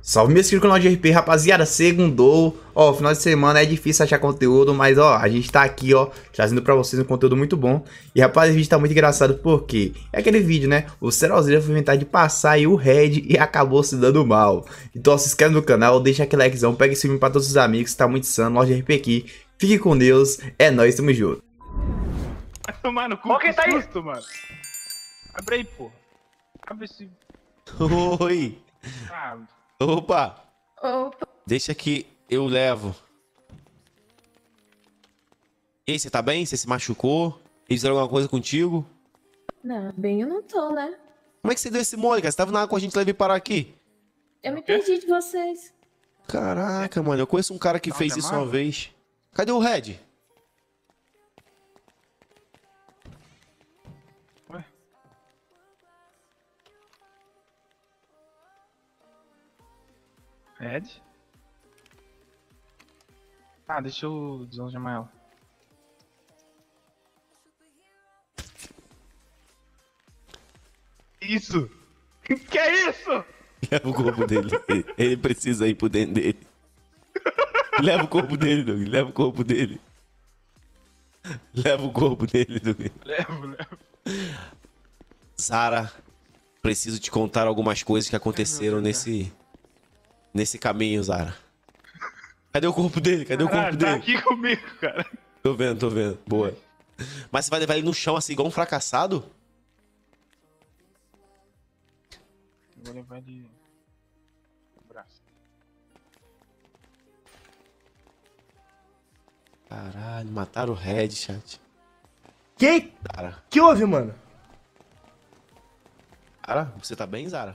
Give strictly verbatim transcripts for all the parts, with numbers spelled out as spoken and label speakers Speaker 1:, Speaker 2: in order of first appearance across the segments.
Speaker 1: Salve meus queridos canal de R P, rapaziada, segundou, ó, final de semana é difícil achar conteúdo, mas ó, a gente tá aqui, ó, trazendo pra vocês um conteúdo muito bom. E rapaz, o vídeo tá muito engraçado porque é aquele vídeo, né, o Cerozeira foi inventar de passar aí o Red e acabou se dando mal. Então ó, se inscreve no canal, deixa aquele likezão, pega esse vídeo pra todos os amigos, tá muito insano, Lorde R P aqui. Fique com Deus, é nóis, tamo junto.
Speaker 2: Vai tomar no cu,
Speaker 3: Qual que
Speaker 2: que
Speaker 3: tá aí?
Speaker 2: susto, mano. Abre aí, porra. Abre esse...
Speaker 4: Oi!
Speaker 2: Ah,
Speaker 4: Opa!
Speaker 5: Opa,
Speaker 4: Deixa que eu levo. E aí, você tá bem? Você se machucou? Eles fizeram alguma coisa contigo?
Speaker 5: não, bem eu não tô, né?
Speaker 4: Como é que você deu esse mole, cara? Você tava na água com a gente, levei parar aqui.
Speaker 5: Eu me perdi de vocês.
Speaker 4: Caraca, mano, eu conheço um cara que
Speaker 2: Não,
Speaker 4: fez
Speaker 2: tá
Speaker 4: isso
Speaker 2: mal?
Speaker 4: uma vez. Cadê o Red?
Speaker 2: ué. Red? Ah, deixa eu desalgemar ela. Isso! Que é isso?
Speaker 4: Leva o corpo dele. Ele- Ele precisa ir pro dentro dele. Leva o corpo dele, Doug. Leva o corpo dele. Leva o corpo dele, Doug.
Speaker 2: Levo, levo.
Speaker 4: Sara, preciso te contar algumas coisas que aconteceram nesse nesse caminho, Sara. Cadê o corpo dele? Cadê o corpo
Speaker 2: Caralho, tá
Speaker 4: dele?
Speaker 2: aqui comigo, cara.
Speaker 4: Tô vendo, tô vendo. Boa. Mas você vai levar ele no chão assim, igual um fracassado?
Speaker 2: Eu vou levar ele... no braço.
Speaker 4: Caralho, mataram o Red, chat.
Speaker 3: Que?
Speaker 4: Zara.
Speaker 3: Que houve, mano?
Speaker 4: Zara, você tá bem, Zara?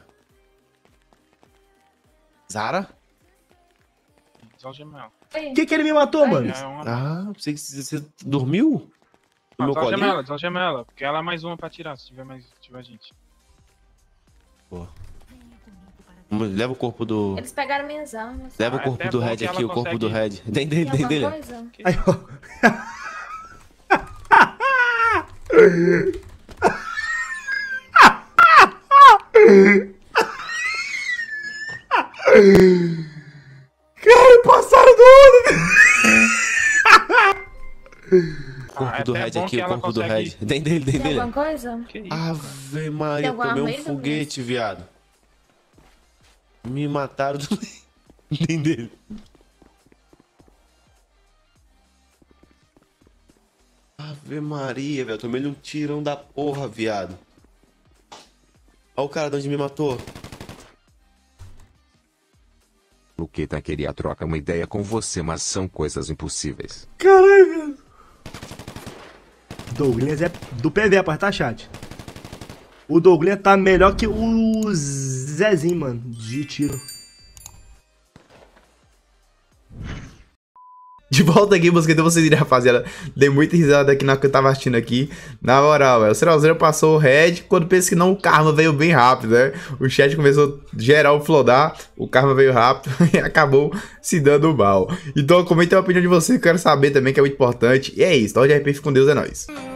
Speaker 4: Zara?
Speaker 2: Desalgemar ela.
Speaker 5: Ei,
Speaker 3: Que que ele me matou,
Speaker 5: Ai.
Speaker 3: mano?
Speaker 2: Já é uma...
Speaker 4: Ah, você, você dormiu? No
Speaker 2: Ah,
Speaker 4: meu
Speaker 2: desalgema
Speaker 4: colinho?
Speaker 2: ela, desalgema ela, porque ela é mais uma pra tirar, se tiver mais, se tiver gente.
Speaker 4: Boa. Leva o corpo do...
Speaker 5: eles pegaram minhas armas.
Speaker 4: Leva
Speaker 2: Ah,
Speaker 4: o
Speaker 2: é
Speaker 4: corpo
Speaker 2: até
Speaker 4: do
Speaker 2: bom
Speaker 4: Red
Speaker 2: que ela
Speaker 4: aqui, o corpo do Red.
Speaker 2: consegue-
Speaker 4: Tem
Speaker 5: Tem
Speaker 4: dele, tem
Speaker 5: alguma
Speaker 4: dele.
Speaker 5: coisa?
Speaker 3: Aí, ó. Cara, passaram do olho.
Speaker 4: O corpo
Speaker 2: Ah, é
Speaker 4: do
Speaker 2: até
Speaker 4: Red
Speaker 2: bom
Speaker 4: aqui,
Speaker 2: que
Speaker 4: o
Speaker 2: ela
Speaker 4: corpo do Red.
Speaker 2: consegue-
Speaker 4: Tem dele, tem
Speaker 5: Tem
Speaker 4: dele.
Speaker 5: alguma coisa?
Speaker 2: Que isso?
Speaker 4: Ave Maria,
Speaker 5: Tem alguma
Speaker 4: tomei um
Speaker 5: arma aí,
Speaker 4: foguete, viado. Me mataram do... Nem dele. Ave Maria, velho. Tomei um tirão da porra, viado. Olha o cara de onde me matou.
Speaker 6: Luqueta queria trocar uma ideia com você, mas são coisas impossíveis.
Speaker 3: Caralho, velho. Douglas é do P V, rapaz, tá, chat? O Douglas tá melhor que o Zezinho, mano, de tiro.
Speaker 1: De volta aqui, mosquetão, vocês viram, rapaziada. Dei muita risada aqui na hora que eu tava assistindo aqui. Na moral, velho, o Cerozeira passou o Red. Quando pensa que não, o Karma veio bem rápido, né? O chat começou a gerar o flodar. O Karma veio rápido e acabou se dando mal. Então, comenta a opinião de vocês, que eu quero saber também, que é muito importante. E é isso, Lorde R P, fica com Deus, é nóis.